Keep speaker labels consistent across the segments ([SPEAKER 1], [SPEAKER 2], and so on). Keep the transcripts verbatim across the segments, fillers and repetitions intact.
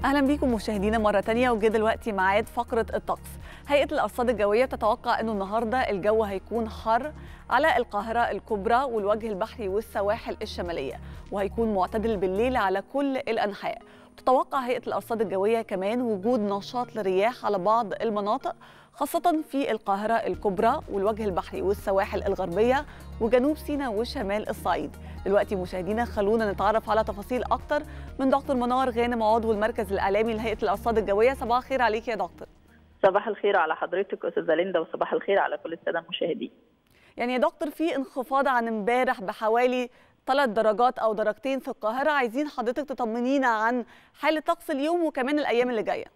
[SPEAKER 1] اهلا بيكم مشاهدينا مره تانية، وجه دلوقتي ميعاد فقره الطقس. هيئه الارصاد الجويه تتوقع انه النهارده الجو هيكون حر على القاهره الكبرى والوجه البحري والسواحل الشماليه، وهيكون معتدل بالليل على كل الانحاء. تتوقع هيئه الارصاد الجويه كمان وجود نشاط للرياح على بعض المناطق، خاصة في القاهرة الكبرى والوجه البحري والسواحل الغربية وجنوب سيناء وشمال الصعيد. دلوقتي مشاهدينا خلونا نتعرف على تفاصيل أكتر من دكتور منار غانم، عضو المركز الإعلامي لهيئة الأرصاد الجوية. صباح الخير عليك يا دكتور.
[SPEAKER 2] صباح الخير على حضرتك أستاذة ليندا، وصباح الخير على كل السادة المشاهدين.
[SPEAKER 1] يعني يا دكتور، في انخفاض عن امبارح بحوالي ثلاث درجات أو درجتين في القاهرة، عايزين حضرتك تطمنينا عن حالة طقس اليوم وكمان الأيام اللي جاية.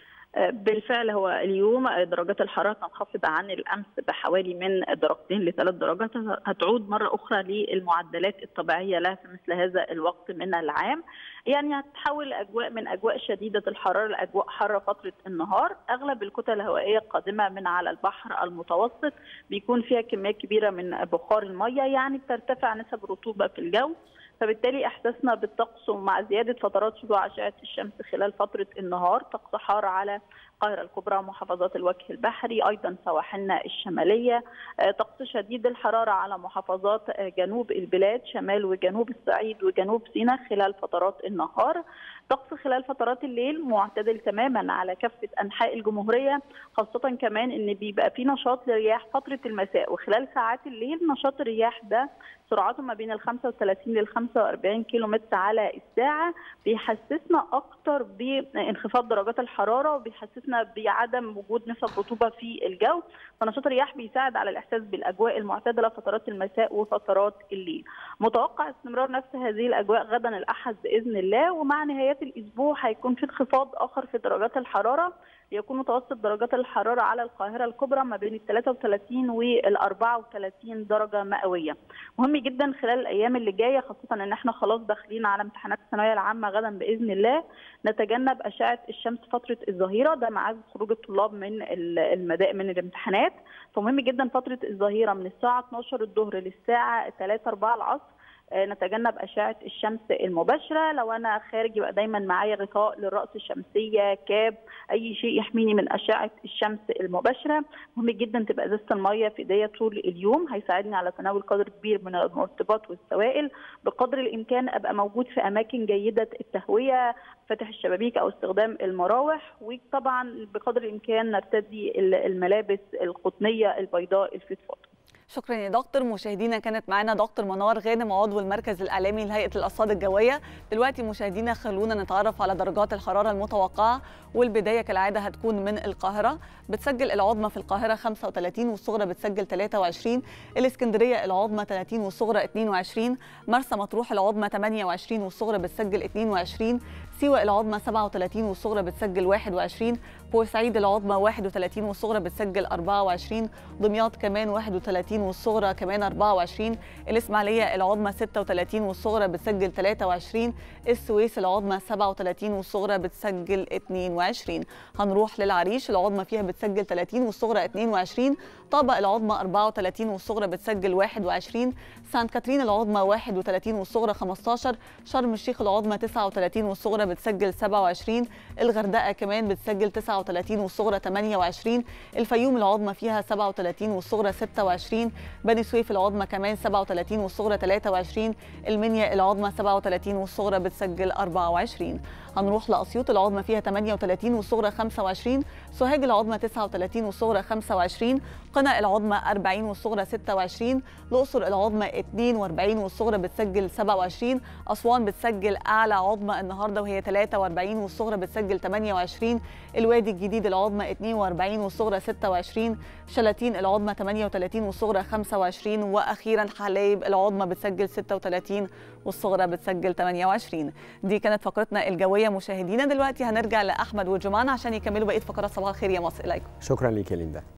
[SPEAKER 2] بالفعل هو اليوم درجات الحراره تنخفض عن الامس بحوالي من درجتين لثلاث درجات، هتعود مره اخرى للمعدلات الطبيعيه لها في مثل هذا الوقت من العام. يعني هتتحول الاجواء من اجواء شديده الحراره لاجواء حاره فتره النهار. اغلب الكتل الهوائيه القادمه من على البحر المتوسط بيكون فيها كميات كبيره من بخار الميه، يعني بترتفع نسب الرطوبه في الجو، فبالتالي احساسنا بالطقس ومع زياده فترات شروق اشعه الشمس خلال فتره النهار طقس حار على القاهره الكبرى ومحافظات الوجه البحري، ايضا سواحلنا الشماليه، طقس شديد الحراره على محافظات جنوب البلاد، شمال وجنوب الصعيد وجنوب سيناء خلال فترات النهار. طقس خلال فترات الليل معتدل تماما على كافه انحاء الجمهوريه، خاصه كمان ان بيبقى في نشاط للرياح فتره المساء وخلال ساعات الليل. نشاط الرياح ده سرعته ما بين ال خمسة وثلاثين لل خمسة وأربعين كيلو متر على الساعه، بيحسسنا اكتر بانخفاض درجات الحراره وبيحسسنا بعدم وجود نسب رطوبه في الجو. فنشاط الرياح بيساعد على الاحساس بالاجواء المعتدله فترات المساء وفترات الليل. متوقع استمرار نفس هذه الاجواء غدا الاحد باذن الله، ومع نهايات الاسبوع هيكون في انخفاض اخر في درجات الحراره، يكون متوسط درجات الحراره على القاهره الكبرى ما بين ال ثلاثة وثلاثين وال أربعة وثلاثين درجه مئويه. مهم جدا خلال الايام اللي جايه، خاصه ان احنا خلاص داخلين على امتحانات الثانويه العامه غدا باذن الله، نتجنب اشعه الشمس فتره الظهيره، ده ميعاد خروج الطلاب من المدائن من الامتحانات. فمهم جدا فتره الظهيره من الساعه اثناشر الظهر للساعه ثلاثة أربعة العصر نتجنب أشعة الشمس المباشرة. لو أنا خارج يبقى دايما معايا غطاء للرأس الشمسية، كاب، أي شيء يحميني من أشعة الشمس المباشرة. مهم جدا تبقى إزازة المية في إيديا طول اليوم، هيساعدني على تناول قدر كبير من المرطبات والسوائل. بقدر الإمكان أبقى موجود في أماكن جيدة التهوية، فتح الشبابيك أو استخدام المراوح، وطبعا بقدر الإمكان نرتدي الملابس القطنية البيضاء الفضفاضة.
[SPEAKER 1] شكرا يا دكتور. مشاهدينا كانت معانا دكتور منار غانم، عضو المركز الاعلامي لهيئه الارصاد الجويه. دلوقتي مشاهدينا خلونا نتعرف على درجات الحراره المتوقعه، والبدايه كالعاده هتكون من القاهره. بتسجل العظمى في القاهره خمسة وثلاثين والصغرى بتسجل ثلاثة وعشرين، الاسكندريه العظمى ثلاثين والصغرى اثنين وعشرين، مرسى مطروح العظمى ثمانية وعشرين والصغرى بتسجل اثنين وعشرين، سيوة العظمى سبعة وثلاثين والصغرى بتسجل واحد وعشرين، بورسعيد العظمى واحد وثلاثين والصغرى بتسجل أربعة وعشرين، دمياط كمان واحد وثلاثين والصغرى كمان أربعة وعشرين، الإسماعيلية العظمى ستة وثلاثين والصغرى بتسجل ثلاثة وعشرين، السويس العظمى سبعة وثلاثين والصغرى بتسجل اثنين وعشرين. هنروح للعريش العظمى فيها بتسجل ثلاثين والصغرى اثنين وعشرين، طابة العظمى أربعة وثلاثين والصغرى بتسجل واحد وعشرين، سانت كاترين العظمى واحد وثلاثين والصغرى خمسة عشر، شرم الشيخ العظمى تسعة وثلاثين والصغرى بتسجل سبعة وعشرين، الغردقة كمان بتسجل تسعة وثلاثين والصغرى ثمانية وعشرين، الفيوم العظمى فيها سبعة وثلاثين والصغرى ستة وعشرين، بني سويف العظمى كمان سبعة وثلاثين والصغرى ثلاثة وعشرين، المنيا العظمى سبعة وثلاثين والصغرى بتسجل أربعة وعشرين. هنروح لأسيوط العظمى فيها ثمانية وثلاثين والصغرى خمسة وعشرين، سوهاج العظمى تسعة وثلاثين والصغرى خمسة وعشرين، قنا العظمى أربعين والصغرى ستة وعشرين، الأقصر العظمى اثنين وأربعين والصغرى بتسجل سبعة وعشرين، أسوان بتسجل أعلى عظمى النهارده وهي ثلاثة وأربعين والصغرى بتسجل ثمانية وعشرين، الوادي الجديد العظمى اثنين وأربعين والصغرى ستة وعشرين، شلاتين العظمى ثمانية وثلاثين والصغرى خمسة وعشرين، وأخيرا حلايب العظمى بتسجل ستة وثلاثين والصغرى بتسجل ثمانية وعشرين. دي كانت فقرتنا الجويه مشاهدينا. دلوقتي هنرجع لأحمد وجمان عشان يكملوا بقيه فقرات صباح الخير يا مصر. إليكم.
[SPEAKER 3] شكرا لك يا ليندا.